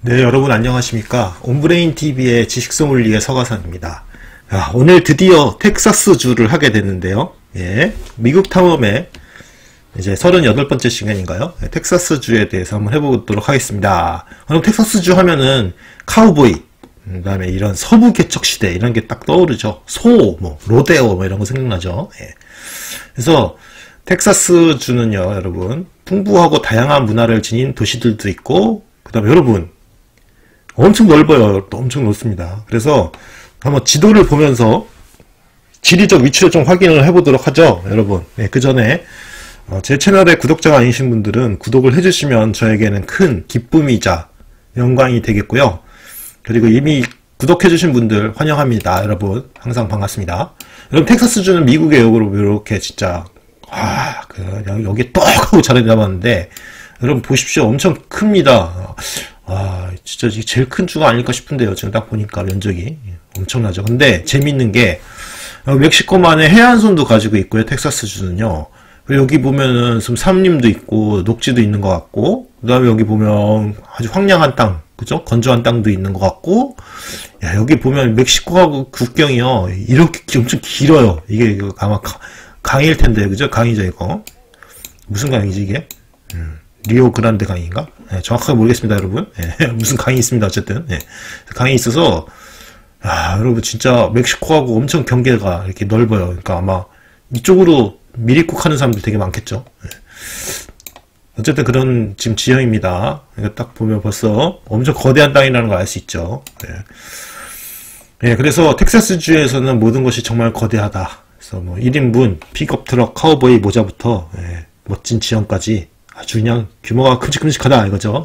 네, 여러분 안녕하십니까? 온브레인TV의 지식소믈리에 서가산입니다. 오늘 드디어 텍사스주를 하게 됐는데요. 예, 미국 탐험의 이제 38번째 시간인가요? 예, 텍사스주에 대해서 한번 해보도록 하겠습니다. 그럼 텍사스주 하면은 카우보이, 그 다음에 이런 서부 개척 시대 이런 게 딱 떠오르죠. 로데오 이런 거 생각나죠. 예. 그래서 텍사스주는요, 여러분 풍부하고 다양한 문화를 지닌 도시들도 있고, 그 다음에 여러분 엄청 넓어요. 또 엄청 넓습니다. 그래서 한번 지도를 보면서 지리적 위치를 좀 확인을 해보도록 하죠, 여러분. 네, 그 전에 제 채널의 구독자가 아니신 분들은 구독을 해주시면 저에게는 큰 기쁨이자 영광이 되겠고요. 그리고 이미 구독해주신 분들 환영합니다, 여러분. 항상 반갑습니다. 여러분, 텍사스주는 미국의 역으로 이렇게 진짜 여기 똑 하고 자리 잡았는데, 여러분 보십시오. 엄청 큽니다. 진짜 이게 제일 큰 주가 아닐까 싶은데요. 지금 딱 보니까 면적이 엄청나죠. 근데 재밌는 게 멕시코만의 해안선도 가지고 있고요. 텍사스주는요. 여기 보면은 좀 삼림도 있고 녹지도 있는 것 같고, 그 다음에 여기 보면 아주 황량한 땅, 그죠? 건조한 땅도 있는 것 같고, 야, 여기 보면 멕시코하고 국경이요. 이렇게 엄청 길어요. 이게 아마 강일 텐데, 그죠? 강이죠, 이거. 무슨 강이지, 이게? 리오 그란데 강인가? 네, 정확하게 모르겠습니다, 여러분. 네, 무슨 강이 있습니다, 어쨌든. 네, 강이 있어서, 여러분, 진짜 멕시코하고 엄청 경계가 이렇게 넓어요. 그러니까 아마 이쪽으로 미리국 하는 사람들 되게 많겠죠. 네. 어쨌든 그런 지금 지형입니다. 이거 딱 보면 벌써 엄청 거대한 땅이라는 걸 알 수 있죠. 네. 네, 그래서 텍사스주에서는 모든 것이 정말 거대하다. 그래서 뭐 1인분, 픽업 트럭, 카우보이 모자부터, 네, 멋진 지형까지 아주 그냥 규모가 큼직큼직하다 이거죠.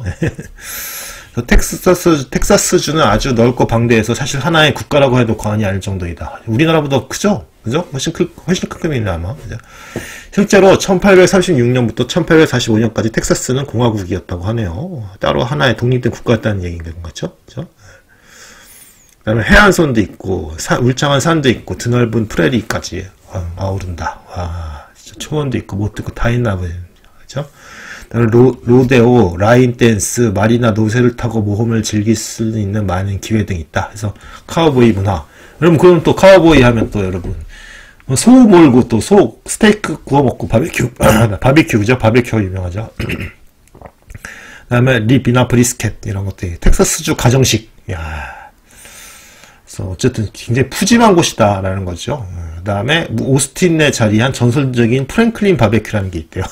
텍사스주는 아주 넓고 방대해서 사실 하나의 국가라고 해도 과언이 아닐 정도이다. 우리나라보다 크죠? 그죠? 훨씬 큰 겁니다, 아마. 그죠? 실제로 1836년부터 1845년까지 텍사스는 공화국이었다고 하네요. 따로 하나의 독립된 국가였다는 얘기인 거죠? 그죠? 그 다음에 해안선도 있고, 울창한 산도 있고, 드넓은 프레리까지 아우른다. 와, 진짜 초원도 있고, 못도 있고, 다 있나 보네. 그죠? 로데오, 라인 댄스, 마리나 노새를 타고 모험을 즐길 수 있는 많은 기회 등이 있다. 그래서 카우보이 문화. 여러분, 그럼 또 카우보이 하면 또 여러분 소 몰고 또 소 스테이크 구워 먹고 바비큐 바비큐죠. 바비큐 유명하죠. 그다음에 리비나 브리스켓 이런 것들이 텍사스주 가정식. 야, 그래서 어쨌든 굉장히 푸짐한 곳이다라는 거죠. 그다음에 오스틴에 자리한 전설적인 프랭클린 바베큐라는 게 있대요.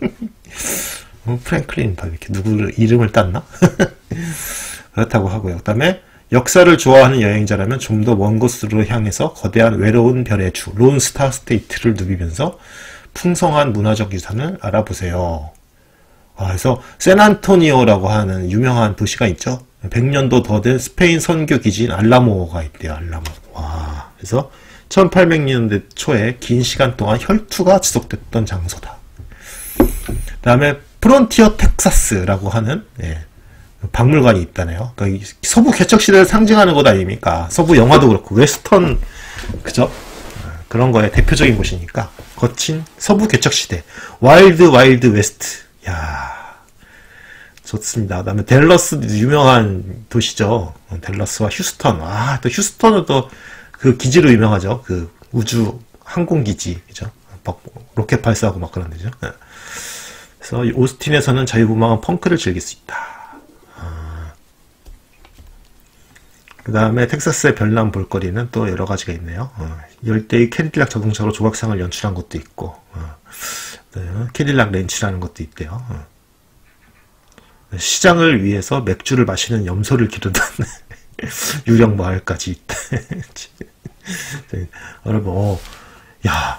프랭클린 바비큐 누구 이름을 땄나? 그렇다고 하고요. 그 다음에 역사를 좋아하는 여행자라면 좀 더 먼 곳으로 향해서 거대한 외로운 별의 주 론스타 스테이트를 누비면서 풍성한 문화적 유산을 알아보세요. 그래서 샌안토니오라고 하는 유명한 도시가 있죠. 100년도 더 된 스페인 선교 기지인 알라모가 있대요. 알라모. 와, 그래서 1800년대 초에 긴 시간 동안 혈투가 지속됐던 장소다. 그 다음에 프론티어 텍사스라고 하는 박물관이 있다네요. 그러니까 서부 개척 시대를 상징하는 곳 아닙니까? 서부 영화도 그렇고 웨스턴, 그죠? 그런 거에 대표적인 곳이니까 거친 서부 개척 시대, 와일드 웨스트. 야, 좋습니다. 그다음에 댈러스 유명한 도시죠. 댈러스와 휴스턴. 또 휴스턴은 또 그 기지로 유명하죠. 그 우주 항공 기지, 그죠? 로켓 발사하고 막 그런 데죠. 그래서 오스틴에서는 자유분방한 펑크를 즐길 수 있다. 그 다음에 텍사스의 별난 볼거리는 또 여러 가지가 있네요. 열대의 캐딜락 자동차로 조각상을 연출한 것도 있고, 캐딜락 렌치라는 것도 있대요. 시장을 위해서 맥주를 마시는 염소를 기르던 유령 마을까지 있다. 여러분, 야,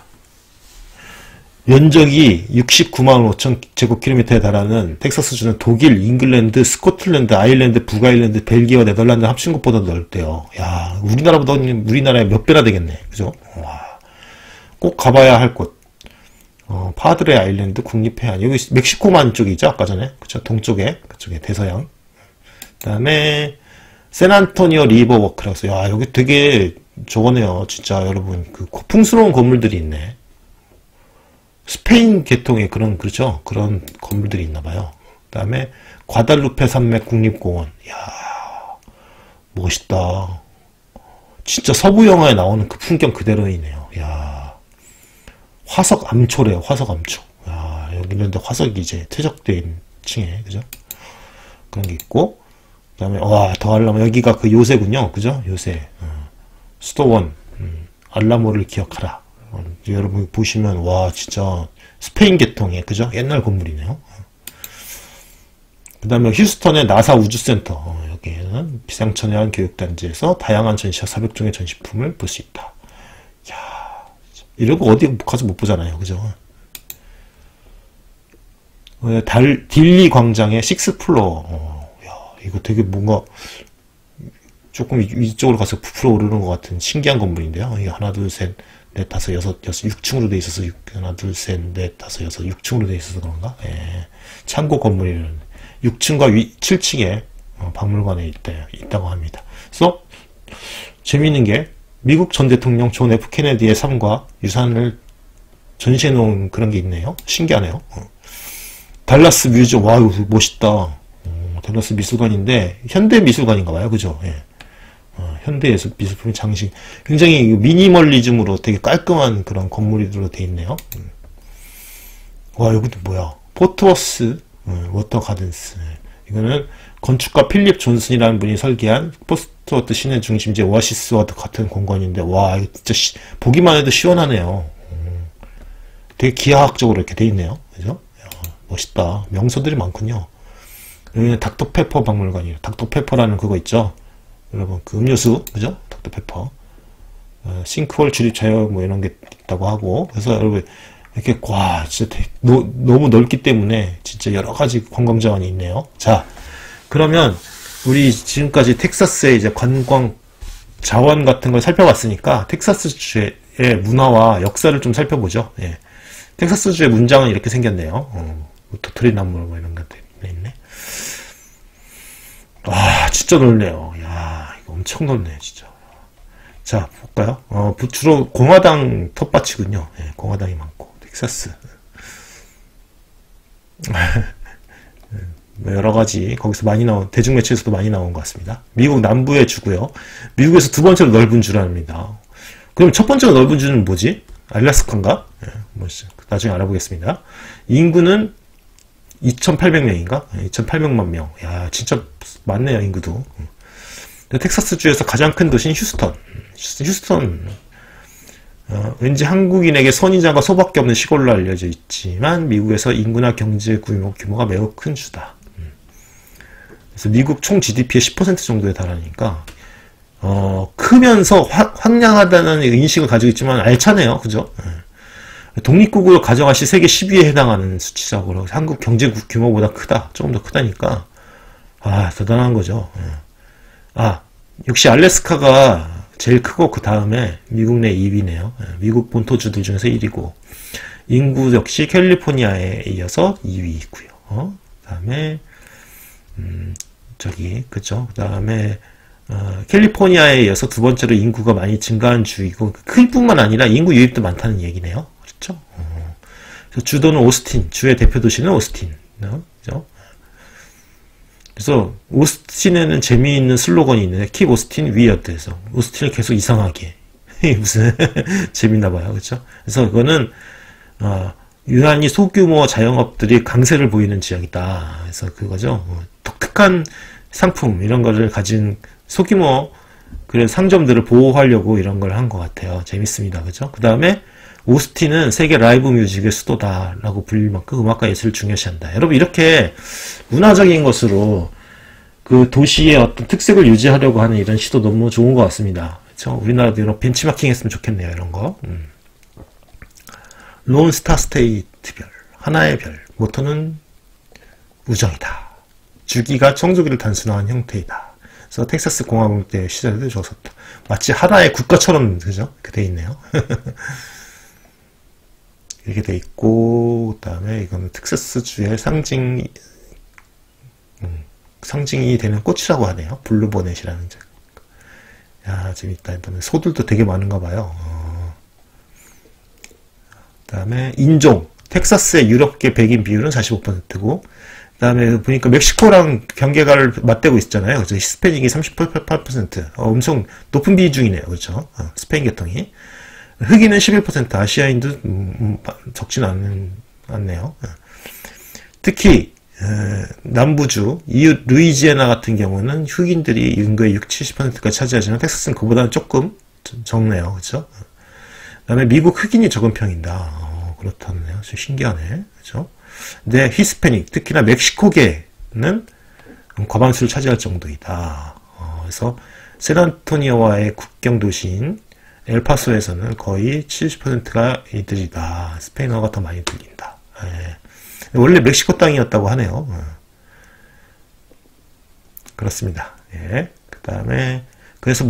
면적이 69만 5천 제곱킬로미터에 달하는 텍사스주는 독일, 잉글랜드, 스코틀랜드, 아일랜드, 북아일랜드, 벨기에와 네덜란드 합친 것보다 넓대요. 야, 우리나라의 몇 배나 되겠네. 그죠? 와, 꼭 가봐야 할 곳. 파드레 아일랜드 국립해안. 여기 멕시코만 쪽이죠? 아까 전에. 그쵸? 동쪽에. 그쪽에 대서양. 그 다음에 샌안토니오 리버워크라고 해서, 야, 여기 되게 저거네요. 진짜 여러분. 그 고풍스러운 건물들이 있네. 스페인 계통의 그렇죠? 그런 건물들이 있나봐요. 그 다음에 과달루페 산맥 국립공원. 이야, 멋있다. 진짜 서부 영화에 나오는 그 풍경 그대로이네요. 야, 화석 암초래요. 화석 암초. 야, 여기는 화석이 이제 퇴적된 층에, 그죠? 그런 게 있고, 그 다음에, 와, 더 하려면 여기가 그 요새군요. 그죠? 요새. 수도원. 알라모를 기억하라. 여러분 보시면, 와, 진짜 스페인 계통의, 그죠? 옛날 건물이네요. 그 다음에 휴스턴의 나사 우주센터. 여기에는 비상천외한 교육단지에서 다양한 전시와 400종의 전시품을 볼 수 있다. 이야, 이러고 어디 가서 못 보잖아요. 그죠? 딜리 광장의 식스플로어. 야, 이거 되게 뭔가 조금 위쪽으로 가서 부풀어 오르는 것 같은 신기한 건물인데요. 이게 하나, 둘, 셋, 넷, 다섯, 여섯, 6층으로 돼 있어서, 하나, 둘, 셋, 넷, 다섯, 여섯, 6층으로 돼 있어서 그런가? 예. 창고 건물이라는 6층과 7층에 박물관에 있다고 합니다. 그래서 재미있는 게 미국 전 대통령 존 F 케네디의 삶과 유산을 전시해 놓은 그런 게 있네요. 신기하네요. 달라스 뮤지엄. 와, 이거 멋있다. 달라스 미술관인데 현대 미술관인가 봐요. 그죠? 예. 현대에서 미술품 장식. 굉장히 미니멀리즘으로 되게 깔끔한 그런 건물이로 돼 있네요. 와, 이것도 뭐야? 포트워스 워터 가든스. 이거는 건축가 필립 존슨이라는 분이 설계한 포스트워트 시내 중심지 오아시스와 같은 공간인데, 와, 이거 진짜 보기만 해도 시원하네요. 되게 기하학적으로 이렇게 돼 있네요. 그죠? 야, 멋있다. 명소들이 많군요. 여기는 닥터페퍼 박물관이에요. 닥터페퍼라는 그거 있죠? 여러분, 그 음료수, 그죠? 닥터페퍼. 싱크홀 출입 자유 뭐 이런 게 있다고 하고, 그래서 여러분, 이렇게, 와, 진짜 너무 넓기 때문에 진짜 여러 가지 관광 자원이 있네요. 자, 그러면 우리 지금까지 텍사스의 이제 관광 자원 같은 걸 살펴봤으니까 텍사스주의 문화와 역사를 좀 살펴보죠. 예. 텍사스주의 문장은 이렇게 생겼네요. 도토리 나무 뭐 이런 것들 있네. 와, 진짜 넓네요. 야, 이거 엄청 넓네, 진짜. 자, 볼까요? 주로 공화당 텃밭이군요. 예, 공화당이 많고. 텍사스. 여러 가지, 거기서 많이 나온, 대중매체에서도 많이 나온 것 같습니다. 미국 남부의 주고요. 미국에서 두 번째로 넓은 주랍니다. 그럼 첫 번째로 넓은 주는 뭐지? 알래스카인가? 예, 뭐지? 나중에 알아보겠습니다. 인구는 2,800명인가? 2,800만 명. 야, 진짜 많네요, 인구도. 텍사스주에서 가장 큰 도시는 휴스턴. 왠지 한국인에게 선인장과 소밖에 없는 시골로 알려져 있지만 미국에서 인구나 경제 규모가 매우 큰 주다. 그래서 미국 총 GDP의 10% 정도에 달하니까 크면서 황량하다는 인식을 가지고 있지만 알차네요. 그죠? 독립국으로 가져갈 시 세계 10위에 해당하는 수치적으로 한국 경제 규모보다 크다. 조금 더 크다니까. 아, 대단한 거죠. 역시 알래스카가 제일 크고 그 다음에 미국 내 2위네요. 미국 본토주들 중에서 1위고 인구 역시 캘리포니아에 이어서 2위 있고요. 그 다음에 그죠? 그 다음에 캘리포니아에 이어서 두 번째로 인구가 많이 증가한 주이고 클 뿐만 아니라 인구 유입도 많다는 얘기네요. 그렇죠? 그래서 주도는 오스틴, 주의 대표 도시는 오스틴. 그죠? 그래서 오스틴에는 재미있는 슬로건이 있는데 Keep Austin Weird에서 오스틴을 계속 이상하게 무슨 재밌나봐요. 그렇죠? 그래서 이거는 유난히 소규모 자영업들이 강세를 보이는 지역이다. 그래서 그거죠. 독특한 상품 이런 거를 가진 소규모 그런 상점들을 보호하려고 이런 걸 한 것 같아요. 재밌습니다. 그죠? 그 다음에 오스틴은 세계 라이브 뮤직의 수도다라고 불릴 만큼 음악과 예술을 중요시한다. 여러분, 이렇게 문화적인 것으로 그 도시의 어떤 특색을 유지하려고 하는 이런 시도 너무 좋은 것 같습니다. 그렇죠? 우리나라도 이런 벤치마킹 했으면 좋겠네요. 이런 거. 론스타 스테이트별, 하나의 별, 모토는 우정이다. 주기가 청소기를 단순화한 형태이다. 그래서 텍사스 공화국 때 시절에도 좋았었다. 마치 하나의 국가처럼, 그죠? 이렇게 돼 있네요. 이렇게 돼 있고, 그 다음에 이거는 텍사스주의 상징이 되는 꽃이라고 하네요. 블루보넷이라는. 야, 재밌다. 일단은 소들도 되게 많은가 봐요. 그 다음에 인종. 텍사스의 유럽계 백인 비율은 45%고, 그다음에 보니까 멕시코랑 경계가를 맞대고 있잖아요. 그래서 히스패닉이 38%, 엄청 높은 비중이네요. 그렇죠? 스페인 계통이. 흑인은 11%, 아시아인도 적진 않네요. 특히 남부주, 이웃 루이지애나 같은 경우는 흑인들이 인구의 60-70%까지 차지하지만 텍사스는 그보다는 조금 적네요. 그렇죠? 그다음에 미국 흑인이 적은 편이다. 그렇다네요. 좀 신기하네. 그렇죠? 근데 히스패닉, 특히나 멕시코계는 과반수를 차지할 정도이다. 그래서 샌안토니오와의 국경 도시인 엘파소에서는 거의 70%가 이들이다. 스페인어가 더 많이 들린다. 예. 원래 멕시코 땅이었다고 하네요. 그렇습니다. 예. 그 다음에, 그래서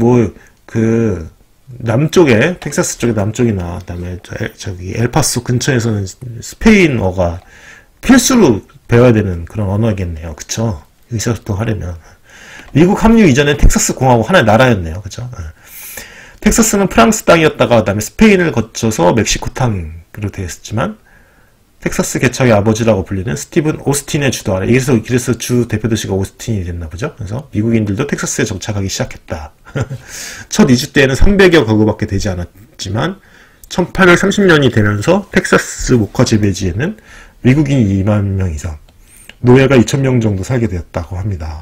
남쪽에, 텍사스 쪽에 남쪽이나, 그 다음에 저기 엘파소 근처에서는 스페인어가 필수로 배워야 되는 그런 언어겠네요. 그쵸? 의사소통 하려면. 미국 합류 이전엔 텍사스 공화국 하나의 나라였네요. 그죠? 텍사스는 프랑스 땅이었다가, 그 다음에 스페인을 거쳐서 멕시코 땅으로 되었지만, 텍사스 개척의 아버지라고 불리는 스티븐 오스틴의 주도 아래, 그래서 주 대표도시가 오스틴이 됐나 보죠. 그래서 미국인들도 텍사스에 정착하기 시작했다. 첫 이주 때에는 300여 가구밖에 되지 않았지만 1830년이 되면서 텍사스 목화 재배지에는 미국인이 2만 명 이상, 노예가 2,000명 정도 살게 되었다고 합니다.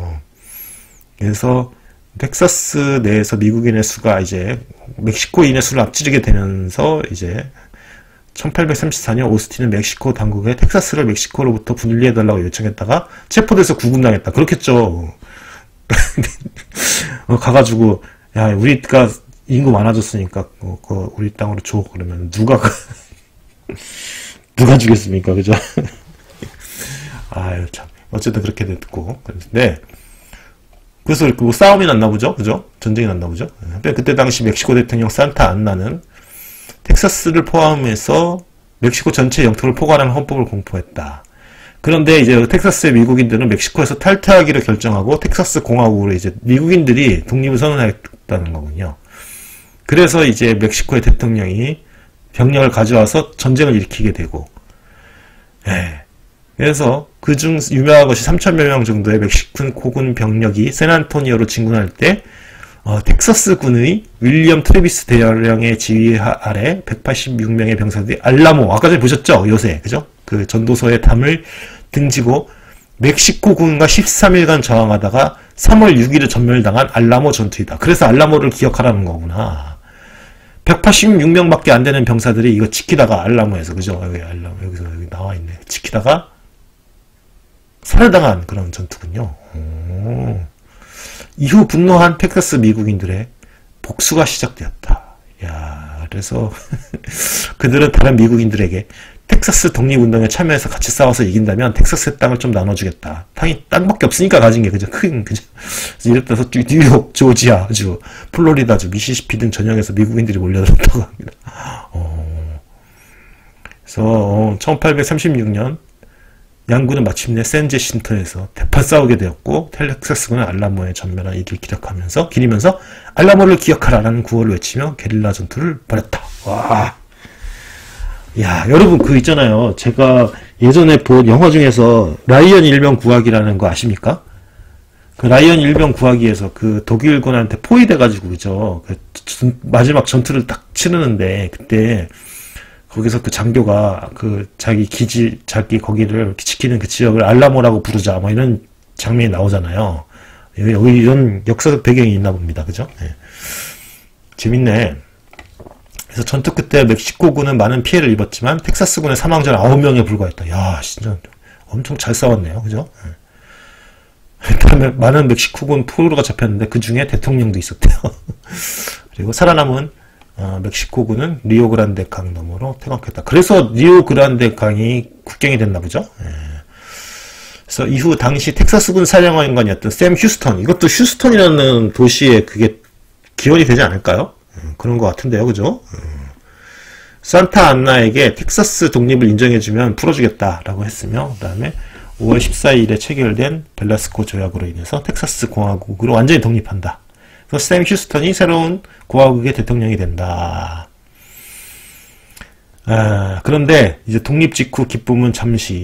그래서 텍사스 내에서 미국인의 수가 이제 멕시코인의 수를 앞지르게 되면서 이제 1834년 오스틴은 멕시코 당국에 텍사스를 멕시코로부터 분리해달라고 요청했다가 체포돼서 구금당했다. 그렇겠죠. 가가지고 야 우리가 인구 많아졌으니까 우리 땅으로 줘. 그러면 누가 주겠습니까? 그죠? 아유 참. 어쨌든 그렇게 됐고 그런데 그래서 뭐 싸움이 났나 보죠? 그죠? 전쟁이 났나 보죠? 그때 당시 멕시코 대통령 산타 안나는 텍사스를 포함해서 멕시코 전체 영토를 포괄하는 헌법을 공포했다. 그런데 이제 텍사스의 미국인들은 멕시코에서 탈퇴하기로 결정하고 텍사스 공화국으로 이제 미국인들이 독립을 선언했다는 거군요. 그래서 이제 멕시코의 대통령이 병력을 가져와서 전쟁을 일으키게 되고, 그래서 그중 유명한 것이 3,000여 명 정도의 멕시코군 병력이 샌안토니오로 진군할 때 텍사스군의 윌리엄 트래비스 대령의 지휘 아래 186명의 병사들이 알라모, 아까 전에 보셨죠? 요새, 그죠? 그 전도서의 담을 등지고 멕시코군과 13일간 저항하다가 3월 6일에 전멸당한 알라모 전투이다. 그래서 알라모를 기억하라는 거구나. 186명밖에 안 되는 병사들이 이거 지키다가 알라모에서, 그죠? 여기서 여기 나와 있네. 지키다가 살해당한 그런 전투군요. 이후 분노한 텍사스 미국인들의 복수가 시작되었다. 야, 그래서 그들은 다른 미국인들에게 텍사스 독립운동에 참여해서 같이 싸워서 이긴다면 텍사스의 땅을 좀 나눠주겠다. 땅밖에 없으니까 가진 게 그죠? 그죠? 이랬다서 뉴욕, 조지아주, 플로리다주, 미시시피 등 전역에서 미국인들이 몰려들었다고 합니다. 그래서 1836년 양군은 마침내 샌제신터에서 대판 싸우게 되었고 텍사스군은 알라모의 전멸한 이를 기리면서 알라모를 기억하라라는 구호를 외치며 게릴라 전투를 벌였다. 와, 야 여러분 그 있잖아요. 제가 예전에 본 영화 중에서 라이언 일병 구하기라는 거 아십니까? 그 라이언 일병 구하기에서 그 독일군한테 포위돼가지고 그죠? 그 마지막 전투를 딱 치르는데 그때 거기서 그 장교가 그 자기 거기를 지키는 그 지역을 알라모라고 부르자 뭐 이런 장면이 나오잖아요. 여기 이런 역사적 배경이 있나 봅니다. 그죠? 네. 재밌네. 그래서 전투 끝에 멕시코군은 많은 피해를 입었지만 텍사스군의 사망자는 9명에 불과했다. 야, 진짜 엄청 잘 싸웠네요. 그죠? 네. 그다음에 많은 멕시코군 포로가 잡혔는데 그 중에 대통령도 있었대요. 그리고 살아남은 멕시코군은 리오그란데 강 너머로 퇴각했다. 그래서 리오그란데 강이 국경이 됐나 보죠. 그래서 이후 당시 텍사스군 사령관이었던 샘 휴스턴, 이것도 휴스턴이라는 도시에 그게 기원이 되지 않을까요? 그런 것 같은데요, 그죠? 산타 안나에게 텍사스 독립을 인정해주면 풀어주겠다라고 했으며, 그 다음에 5월 14일에 체결된 벨라스코 조약으로 인해서 텍사스 공화국으로 완전히 독립한다. 그래서 샘 휴스턴이 새로운 공화국의 대통령이 된다. 그런데 이제 독립 직후 기쁨은 잠시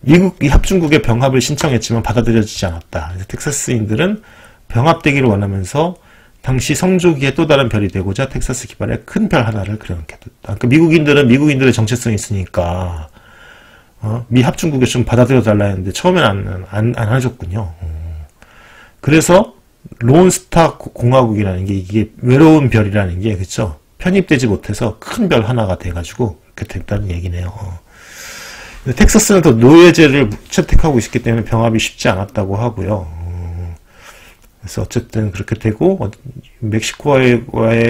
미국 합중국의 병합을 신청했지만 받아들여지지 않았다. 그래서 텍사스인들은 병합되기를 원하면서 당시 성조기의 또 다른 별이 되고자 텍사스 기반의 큰 별 하나를 그려놓게 됐다. 그러니까 미국인들은 미국인들의 정체성이 있으니까 미 합중국에 좀 받아들여 달라 했는데 처음엔 안 해줬군요. 그래서 론스타 공화국이라는 게 이게 외로운 별이라는 게 그쵸? 편입되지 못해서 큰 별 하나가 돼가지고 그렇게 됐다는 얘기네요. 텍사스는 더 노예제를 채택하고 있었기 때문에 병합이 쉽지 않았다고 하고요. 그래서 어쨌든 그렇게 되고 멕시코와의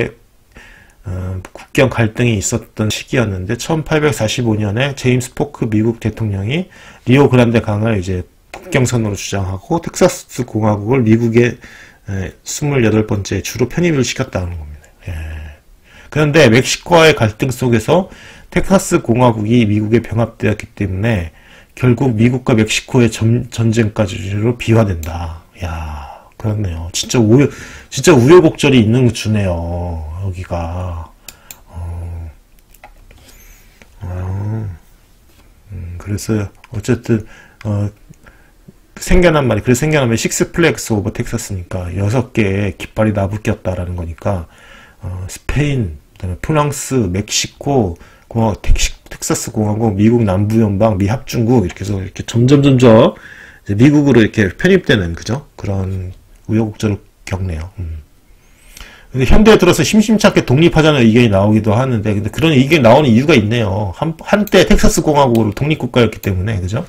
국경 갈등이 있었던 시기였는데 1845년에 제임스 포크 미국 대통령이 리오 그란데 강을 이제 국경선으로 주장하고 텍사스 공화국을 미국의 28번째 주로 편입을 시켰다는 겁니다. 예. 그런데 멕시코와의 갈등 속에서 텍사스 공화국이 미국에 병합되었기 때문에 결국 미국과 멕시코의 전쟁까지로 비화된다. 야, 그렇네요. 진짜 우여곡절이 있는 주네요. 여기가. 그래서 어쨌든 생겨난 말이 식스 플래그스 오버 텍사스니까 6개의 깃발이 나부꼈다라는 거니까 스페인, 그다음에 프랑스, 멕시코 공화국, 텍사스 공화국, 미국 남부연방, 미합중국 이렇게 해서 이렇게 점점 이제 미국으로 이렇게 편입되는 그죠? 그런 우여곡절을 겪네요. 근데 현대에 들어서 심심찮게 독립하자는 의견이 나오기도 하는데, 근데 그런 의견이 나오는 이유가 있네요. 한때 텍사스 공화국으로 독립국가였기 때문에, 그죠?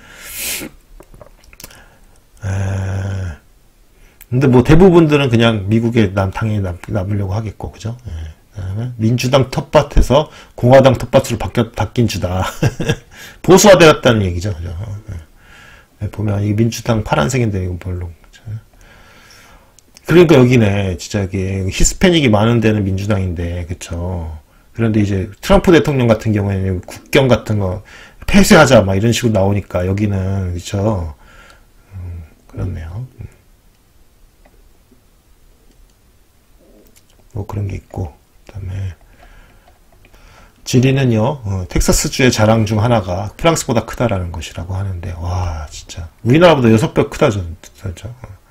근데 뭐 대부분들은 그냥 미국에 당연히 남으려고 하겠고, 그죠? 민주당 텃밭에서 공화당 텃밭으로 바뀐 주다. 보수화되었다는 얘기죠, 그죠? 보면 이 민주당 파란색인데 이거 별로. 그러니까 여기네, 진짜 이게 히스패닉이 많은 데는 민주당인데, 그쵸? 그런데 이제 트럼프 대통령 같은 경우에는 국경 같은 거 폐쇄하자 막 이런 식으로 나오니까 여기는 그쵸? 그렇네요. 뭐 그런 게 있고, 그다음에 지리는요, 텍사스주의 자랑 중 하나가 프랑스보다 크다라는 것이라고 하는데, 와, 진짜 우리나라보다 6배 크다죠, 진짜.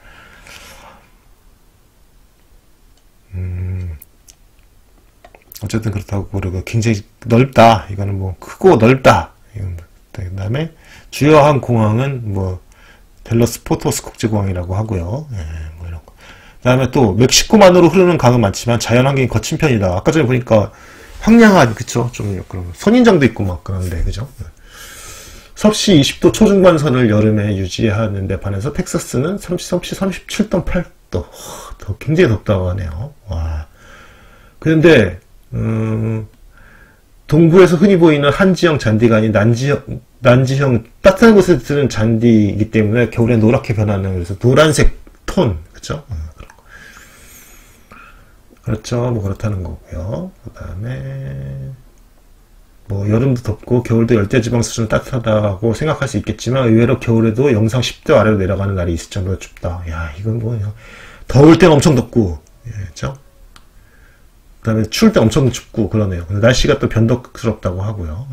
어쨌든 그렇다고 그러고 굉장히 넓다. 이거는 뭐 크고 넓다. 그 다음에 주요한 공항은 뭐 댈러스 포토스 국제공항이라고 하고요. 예, 뭐 이런 거. 그 다음에 또 멕시코만으로 흐르는 강은 많지만 자연환경이 거친 편이다. 아까 전에 보니까 황량한 그쵸? 좀 그런 선인장도 있고 막 그런데 그죠? 섭씨 20도 초중반선을 여름에 유지하는 데 반해서 텍사스는 섭씨 37.8도. 더 굉장히 덥다고 하네요. 와. 그런데 동부에서 흔히 보이는 한지형 잔디가 아닌 난지형 따뜻한 곳에 드는 잔디이기 때문에 겨울에 노랗게 변하는 그래서 노란색 톤 그렇죠? 그렇죠. 뭐 그렇다는 거고요. 그 다음에 뭐 여름도 덥고 겨울도 열대지방 수준 따뜻하다고 생각할 수 있겠지만 의외로 겨울에도 영상 10도 아래로 내려가는 날이 있을 정도로 춥다. 야 이건 뭐냐? 더울 땐 엄청 덥고, 그렇죠? 그 다음에 추울 때 엄청 춥고 그러네요. 날씨가 또 변덕스럽다고 하고요.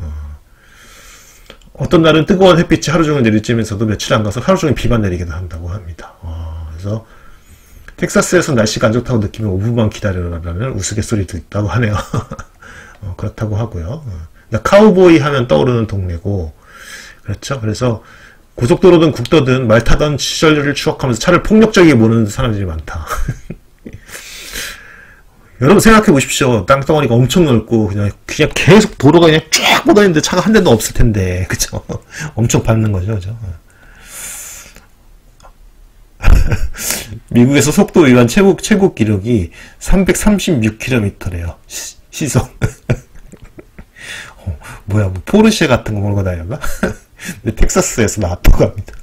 어떤 날은 뜨거운 햇빛이 하루 종일 내리쬐면서도 며칠 안 가서 하루 종일 비만 내리기도 한다고 합니다. 그래서 텍사스에서 날씨가 안 좋다고 느끼면 5분만 기다려라라는 우스갯소리도 있다고 하네요. 그렇다고 하고요. 카우보이 하면 떠오르는 동네고, 그렇죠? 그래서 고속도로든 국도든 말 타던 시절을 추억하면서 차를 폭력적이게 모르는 사람들이 많다. 여러분 생각해 보십시오. 땅덩어리가 엄청 넓고 그냥 계속 도로가 그냥 쫙 뻗어있는데 차가 한 대도 없을 텐데, 그쵸? 엄청 밟는 거죠, 그죠? 미국에서 속도 위반 최고 기록이 336km래요. 시속. 뭐야, 뭐 포르쉐 같은 거 몰고 다녔나? 근데 텍사스에서 나왔다고 합니다.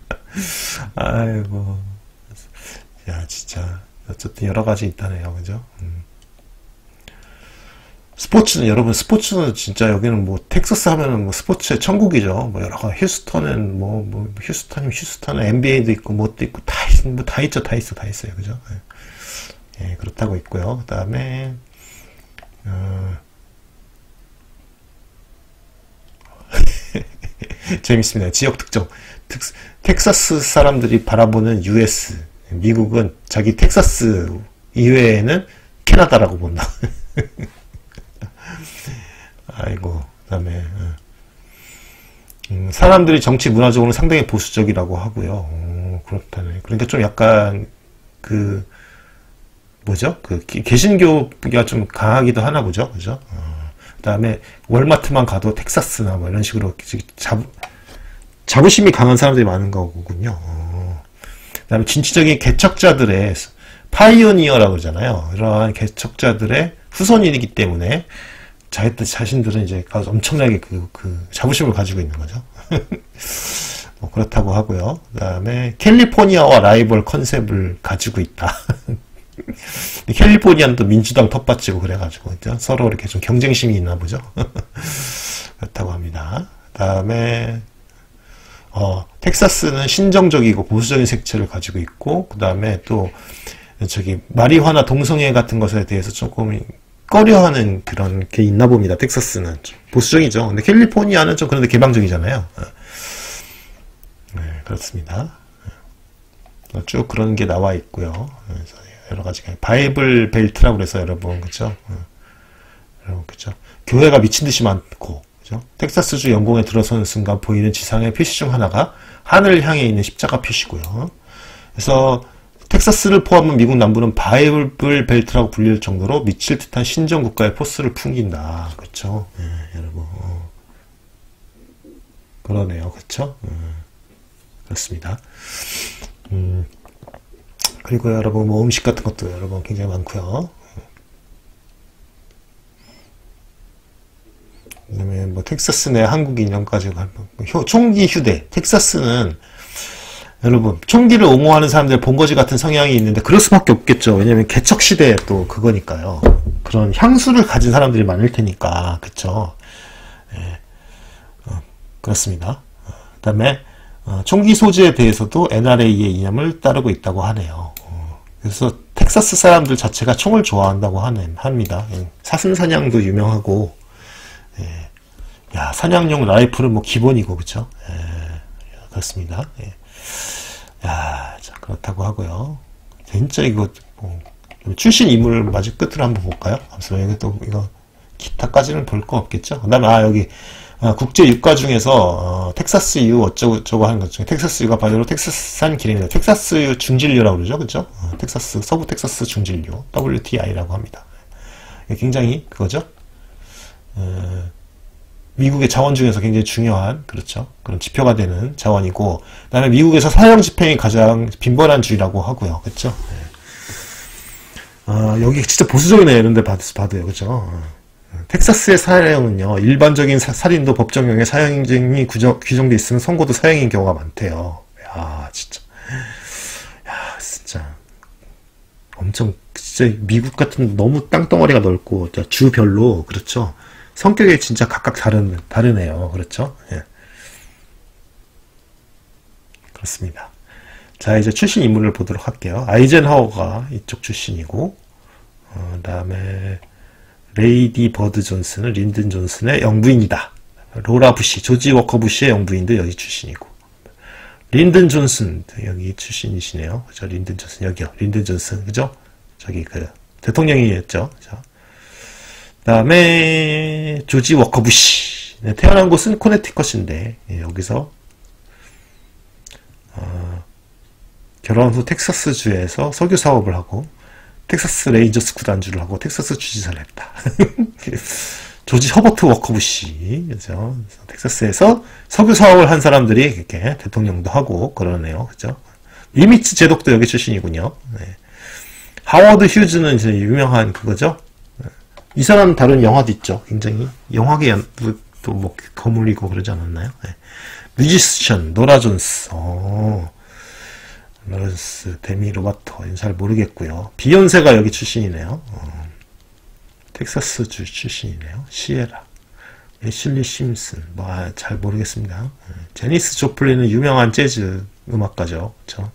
아이고. 야, 진짜. 어쨌든 여러 가지 있다네요. 그죠? 스포츠는, 여러분, 스포츠는 진짜 여기는 뭐, 텍사스 하면은 뭐 스포츠의 천국이죠. 뭐, 여러 가지, 휴스턴은 휴스턴은 NBA도 있고, 뭣도 있고, 다 있죠. 다 있어요. 그죠? 예, 그렇다고 있고요. 그 다음에, 재밌습니다. 지역 특정. 텍사스 사람들이 바라보는 US, 미국은 자기 텍사스 이외에는 캐나다라고 본다. 아이고, 그다음에 사람들이 정치 문화적으로 상당히 보수적이라고 하고요. 그렇다네. 그러니까 좀 약간 그 뭐죠? 그 개신교가 좀 강하기도 하나 보죠, 그죠? 그다음에 월마트만 가도 텍사스나 뭐 이런 식으로 자부심이 강한 사람들이 많은 거군요. 그다음에 진취적인 개척자들의 파이오니어라고 그러잖아요. 이러한 개척자들의 후손이기 때문에 자신들은 이제 엄청나게 그 자부심을 가지고 있는 거죠. 뭐 그렇다고 하고요. 그 다음에 캘리포니아와 라이벌 컨셉을 가지고 있다. 캘리포니아는 또 민주당 텃밭이고 그래가지고 그죠? 서로 이렇게 좀 경쟁심이 있나 보죠. 그렇다고 합니다. 그 다음에 텍사스는 신정적이고 보수적인 색채를 가지고 있고, 그 다음에 또 저기 마리화나 동성애 같은 것에 대해서 조금 꺼려하는 그런 게 있나 봅니다. 텍사스는 좀 보수적이죠. 근데 캘리포니아는 좀 그런데 개방적이잖아요. 네, 그렇습니다. 쭉 그런 게 나와 있고요. 그래서 여러 가지 바이블 벨트라고 그래서 여러분 그죠? 여러분 그죠? 교회가 미친 듯이 많고 그죠? 텍사스주 연공에 들어서는 순간 보이는 지상의 표시 중 하나가 하늘을 향해 있는 십자가 표시고요. 그래서 텍사스를 포함한 미국 남부는 바이블 벨트라고 불릴 정도로 미칠 듯한 신정 국가의 포스를 풍긴다. 그렇죠? 네, 여러분. 그러네요. 그렇죠? 그렇습니다. 그리고 여러분 뭐 음식 같은 것도 여러분 굉장히 많고요. 그다음에 뭐 텍사스 내 한국 인형까지 총기 휴대. 텍사스는 여러분 총기를 옹호하는 사람들 본거지 같은 성향이 있는데 그럴 수밖에 없겠죠. 왜냐면 개척 시대에 또 그거니까요. 그런 향수를 가진 사람들이 많을 테니까 그쵸. 예. 그렇습니다. 그다음에 총기 소지에 대해서도 NRA의 이념을 따르고 있다고 하네요. 그래서 텍사스 사람들 자체가 총을 좋아한다고 합니다. 사슴사냥도 유명하고, 예. 야, 사냥용 라이플은 뭐 기본이고, 그쵸? 예. 그렇습니다. 예. 야, 자, 그렇다고 하고요. 진짜 이거, 뭐, 출신 인물을 마저 끝으로 한번 볼까요? 잠시만요. 이거, 기타까지는 볼 거 없겠죠? 그 다음에, 여기, 국제 유가 중에서 텍사스유 어쩌고저쩌고 하는 것 중에 텍사스유가 바로 텍사스산 기름입니다. 텍사스유 중진료라고 그러죠, 그죠? 텍사스 서부 텍사스 중진료 WTI라고 합니다. 굉장히 그거죠. 미국의 자원 중에서 굉장히 중요한 그렇죠. 그런 지표가 되는 자원이고, 그다음에 미국에서 사형 집행이 가장 빈번한 주라고 하고요, 그렇죠? 여기 진짜 보수적이네요. 이런데 봐도요, 그렇죠? 텍사스의 사형은요, 일반적인 살인도 법정형의 사형이 규정돼 있으면 선고도 사형인 경우가 많대요. 야, 진짜. 야, 진짜. 엄청, 진짜 미국 같은 너무 땅덩어리가 넓고, 주별로, 그렇죠. 성격이 진짜 각각 다르네요. 그렇죠. 예. 그렇습니다. 자, 이제 출신 인물을 보도록 할게요. 아이젠하워가 이쪽 출신이고, 그 다음에, 레이디 버드 존슨은 린든 존슨의 영부인이다. 로라 부시, 조지 워커 부시의 영부인도 여기 출신이고. 린든 존슨, 여기 출신이시네요. 그죠? 린든 존슨, 여기요. 린든 존슨, 그죠? 저기 대통령이었죠. 그죠? 그 다음에, 조지 워커 부시. 네, 태어난 곳은 코네티컷인데, 여기서, 결혼 후 텍사스주에서 석유 사업을 하고, 텍사스 레인저스 구단주를 하고 텍사스 주지사를 했다. 조지 허버트 워커 부시, 그죠? 텍사스에서 석유 사업을 한 사람들이 이렇게 대통령도 하고 그러네요, 그죠? 리미츠 제독도 여기 출신이군요. 네. 하워드 휴즈는 이제 유명한 그거죠. 이 사람 다른 영화도 있죠. 굉장히 영화계 또 뭐 거물이고 그러지 않았나요? 네. 뮤지션 노라 존스. 로렌스, 데미 로바토, 잘 모르겠고요. 비욘세가 여기 출신이네요. 텍사스주 출신이네요. 시에라, 애슐리 심슨, 뭐 잘 모르겠습니다. 제니스 조플린은 유명한 재즈 음악가죠. 그쵸?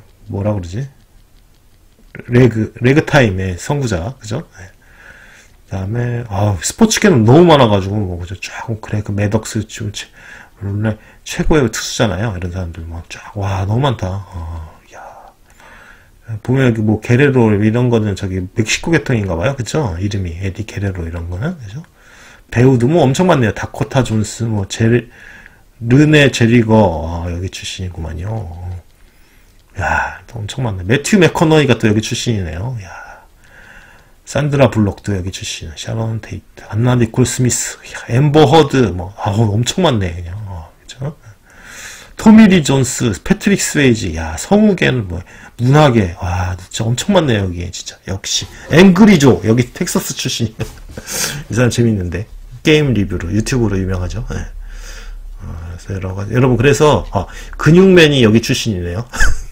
뭐라 그러지? 레그타임의 선구자, 그죠? 다음에, 스포츠계는 너무 많아가지고, 뭐, 그죠. 쫙, 그래, 그 매덕스, 원래 최고의 투수잖아요. 이런 사람들, 뭐, 쫙, 와, 너무 많다. 야. 보면 여기 뭐, 게레로, 이런 거는 저기, 멕시코 계통인가봐요. 그죠? 이름이, 에디 게레로, 이런 거는. 그죠? 배우도 뭐 엄청 많네요. 다코타 존스, 뭐, 르네 제리거, 여기 출신이구만요. 야, 엄청 많네. 매튜 맥커너이가 또 여기 출신이네요. 야. 산드라 블록도 여기 출신, 샤론 테이트, 안나 니콜 스미스, 엠버 허드, 뭐, 엄청 많네, 그냥. 그죠? 토미리 존스, 패트릭 스웨이지, 야, 성우계는 뭐, 문화계, 와, 진짜 엄청 많네, 여기, 진짜. 역시. 앵그리조, 여기 텍사스 출신. 이 사람 재밌는데. 게임 리뷰로, 유튜브로 유명하죠. 네. 그래서 여러분, 그래서, 근육맨이 여기 출신이네요.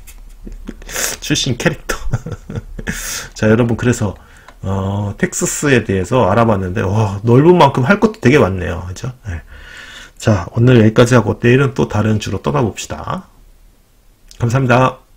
출신 캐릭터. 자, 여러분, 그래서, 텍사스에 대해서 알아봤는데, 넓은 만큼 할 것도 되게 많네요. 그죠? 네. 자, 오늘 여기까지 하고, 내일은 또 다른 주로 떠나봅시다. 감사합니다.